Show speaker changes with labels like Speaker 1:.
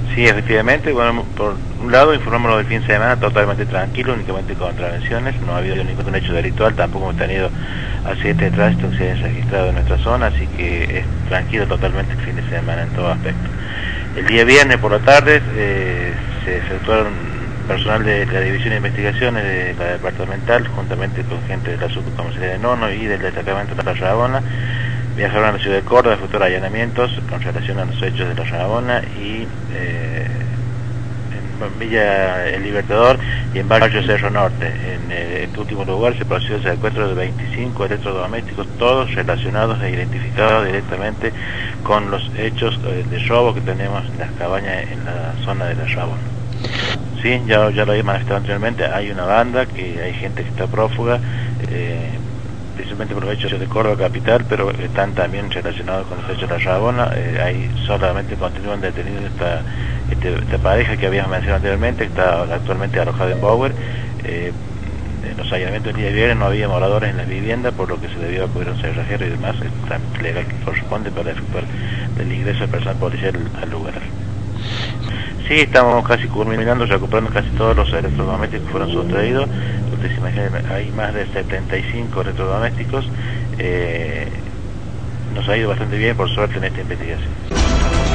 Speaker 1: Sí, efectivamente, bueno, por un lado informamos del fin de semana totalmente tranquilo, únicamente con contravenciones, no ha habido ningún hecho delictual, tampoco hemos tenido accidentes de tránsito que se hayan registrado en nuestra zona, así que es tranquilo totalmente el fin de semana en todo aspecto. El día viernes por la tarde se efectuaron personal de la División de Investigaciones de la Departamental, juntamente con gente de la Subcomisaría de Nono y del Destacamento de la Rabona, viajaron a la ciudad de Córdoba a efectuar allanamientos con relación a los hechos de la Rabona y en Villa El Libertador y en Barrio Cerro Norte. En este último lugar se procedió al secuestro de 25 electrodomésticos, todos relacionados e identificados directamente con los hechos de robo que tenemos en las cabañas en la zona de la Rabona. Sí, ya lo había manifestado anteriormente, hay una banda, que hay gente que está prófuga, principalmente por los hechos de Córdoba capital, pero están también relacionados con los hechos de la Rabona. Ahí solamente continúan detenidos esta pareja que habíamos mencionado anteriormente, que está actualmente alojada en Bower. En los allanamientos del día de viernes no había moradores en las viviendas, por lo que se debió acudir a un cerrajero y demás, el trámite legal que corresponde para efectuar el ingreso de personal policial al lugar. Sí, estamos casi culminando, recuperando casi todos los electrodomésticos que fueron sustraídos. Ustedes se imaginan, hay más de 75 electrodomésticos. Nos ha ido bastante bien, por suerte, en esta investigación.